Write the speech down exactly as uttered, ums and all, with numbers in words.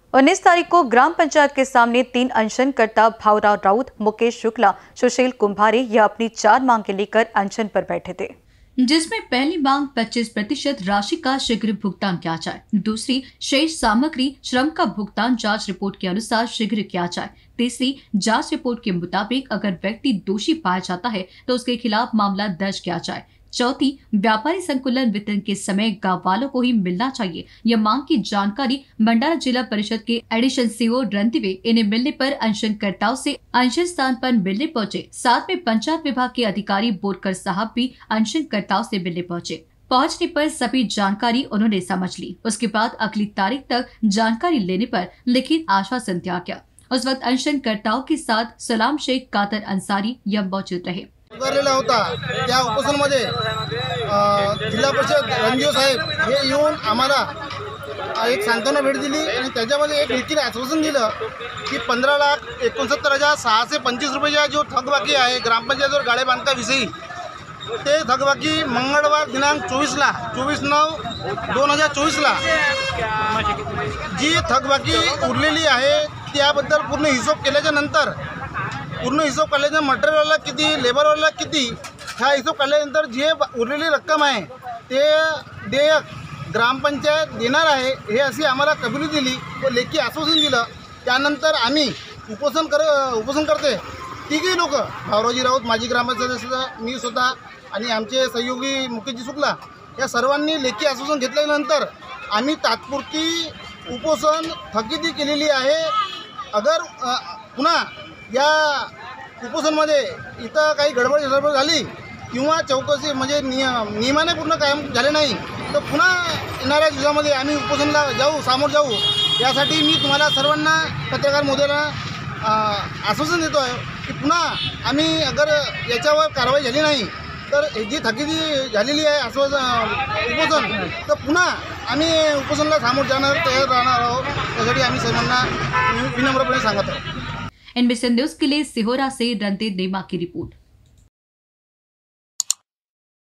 उन्नीस तारीख को ग्राम पंचायत के सामने तीन अनशनकर्ता भावराव राउत, मुकेश शुक्ला, सुशील कुंभारे या अपनी चार मांग लेकर अनशन पर बैठे थे, जिसमें पहली मांग पच्चीस प्रतिशत राशि का शीघ्र भुगतान किया जाए, दूसरी शेष सामग्री श्रम का भुगतान जांच रिपोर्ट के अनुसार शीघ्र किया जाए, तीसरी जांच रिपोर्ट के मुताबिक अगर व्यक्ति दोषी पाया जाता है तो उसके खिलाफ मामला दर्ज किया जाए, चौथी व्यापारी संकुलन वितरण के समय गाँव वालों को ही मिलना चाहिए। यह मांग की जानकारी भंडारा जिला परिषद के एडिशनल सीओ रणदिवे इन्हें मिलने पर अनशनकर्ताओं से अनशन स्थान पर मिलने पहुंचे। साथ में पंचायत विभाग के अधिकारी बोरकर साहब भी अनशनकर्ताओं से मिलने पहुंचे। पहुंचने पर सभी जानकारी उन्होंने समझ ली। उसके बाद अगली तारीख तक जानकारी लेने पर लिखित आश्वासन दिया गया। उस वक्त अनशनकर्ताओं के साथ सलाम शेख कादर अंसारी यह मौजूद रहे। उभारलेला होता त्या उपोषणमध्ये जिल्हा परिषद रणजीव साहेब हे येऊन आम्हाला एक सांत्वना भेट दिली आणि त्याच्यामध्ये एक लिखित आश्वासन दिलं की पंधरा लाख एकोणसत्तर हजार सहाशे पंचवीस रुपयाचा जो थकबाकी आहे ग्रामपंचायतीवर गाळे बांधकाविषयी ते थकबाकी मंगळवार दिनांक चोवीसला चोवीस नऊ दोन हजार चोवीसला जी थकबाकी उरलेली आहे त्याबद्दल पूर्ण हिशोब केल्याच्या नंतर पूर्ण हिशोब काढल्यानंतर मटेरियलवाला किती लेबरवाला किती हा हिशोब काढल्यानंतर जे उरलेली रक्कम आहे ते देयक ग्रामपंचायत देणार आहे हे अशी आम्हाला कबुली दिली व लेखी आश्वासन दिलं। त्यानंतर आम्ही उपोषण कर उपोषण करते तिघी लोक भावरावजी राऊत, माजी ग्रामपंचायत सदस्य, मी स्वतः आणि आमचे सहयोगी मुकेशजी शुक्ला या सर्वांनी लेखी आश्वासन घेतल्यानंतर आम्ही तात्पुरती उपोषण थकिती केलेली आहे। अगर पुन्हा या उपोषणमध्ये इथं काही गडबड गडबड झाली किंवा चौकशी म्हणजे नियम नियमाने पूर्ण कायम झाले नाही तर पुन्हा येणाऱ्या दिवसामध्ये आम्ही उपोषणला जाऊ सामोर जाऊ यासाठी मी तुम्हाला सर्वांना पत्रकार मोदींना आश्वासन देतो आहे की पुन्हा आम्ही अगर याच्यावर कारवाई झाली नाही तर जी थकिती झालेली आहे आश्वासन उपोषण तर पुन्हा आम्ही उपोषणला सामोर जाणार तयार राहणार आहोत। त्यासाठी आम्ही सर्वांना विनम्रपणे सांगत आहोत। एनबीसी न्यूज के लिए सिहोरा से रणदीप नेमा की रिपोर्ट।